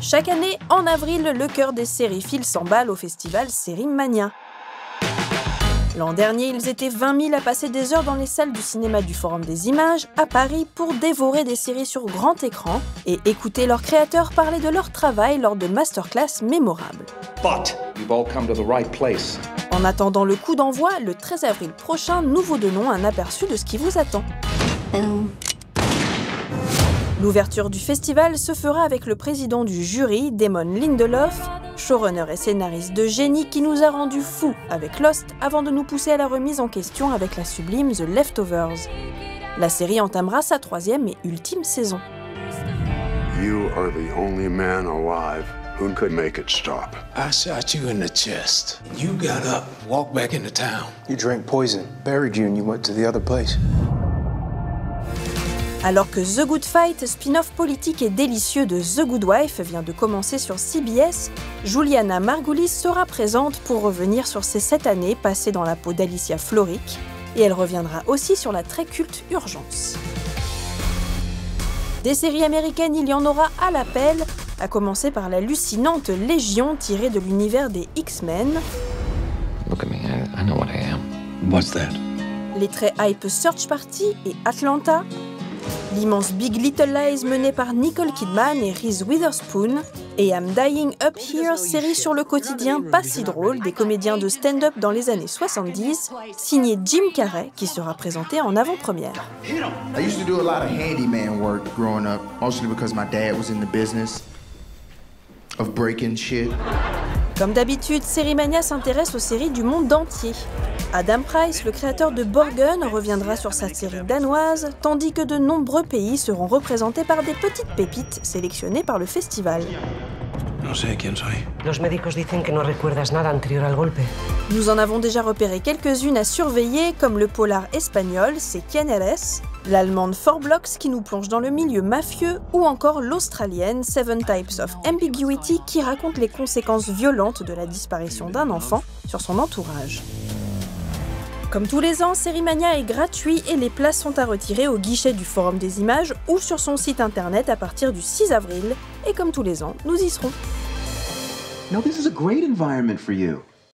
Chaque année, en avril, le cœur des sériphiles s'emballe au festival Sérimania. L'an dernier, ils étaient 20 000 à passer des heures dans les salles du cinéma du Forum des Images, à Paris, pour dévorer des séries sur grand écran et écouter leurs créateurs parler de leur travail lors de masterclass mémorables. But you've all come to the right place. En attendant le coup d'envoi, le 13 avril prochain, nous vous donnons un aperçu de ce qui vous attend. L'ouverture du festival se fera avec le président du jury, Damon Lindelof, showrunner et scénariste de génie qui nous a rendus fous avec Lost avant de nous pousser à la remise en question avec la sublime The Leftovers. La série entamera sa 3e et ultime saison. You are the only man alive who could make it stop. I shot you in the chest. You got up, walked back into town. You drank poison, buried you, and you went to the other place. Alors que The Good Fight, spin-off politique et délicieux de The Good Wife, vient de commencer sur CBS, Juliana Margulies sera présente pour revenir sur ses 7 années passées dans la peau d'Alicia Florrick, et elle reviendra aussi sur la très culte Urgence. Des séries américaines, il y en aura à l'appel, à commencer par l'hallucinante Légion tirée de l'univers des X-Men. Look at me, I know what I am. What's that? Les très hype Search Party et Atlanta. L'immense Big Little Lies menée par Nicole Kidman et Reese Witherspoon, et I'm Dying Up Here, série sur le quotidien pas si drôle des comédiens de stand-up dans les années 70, signée Jim Carrey, qui sera présenté en avant-première. I used to do a lot of handyman work growing up, mostly because my dad was in the business of breaking shit. Comme d'habitude, Sérimania s'intéresse aux séries du monde entier. Adam Price, le créateur de Borgen, reviendra sur sa série danoise, tandis que de nombreux pays seront représentés par des petites pépites sélectionnées par le festival. No sé quién soy. Los médicos dicen que no recuerdas nada anterior al golpe. Nous en avons déjà repéré quelques-unes à surveiller, comme le polar espagnol C'est Quién eres, l'allemande Four Blocks qui nous plonge dans le milieu mafieux, ou encore l'australienne Seven Types of Ambiguity qui raconte les conséquences violentes de la disparition d'un enfant sur son entourage. Comme tous les ans, Sérimania est gratuit et les places sont à retirer au guichet du Forum des Images ou sur son site internet à partir du 6 avril. Et comme tous les ans, nous y serons. No, this is a great environment for you.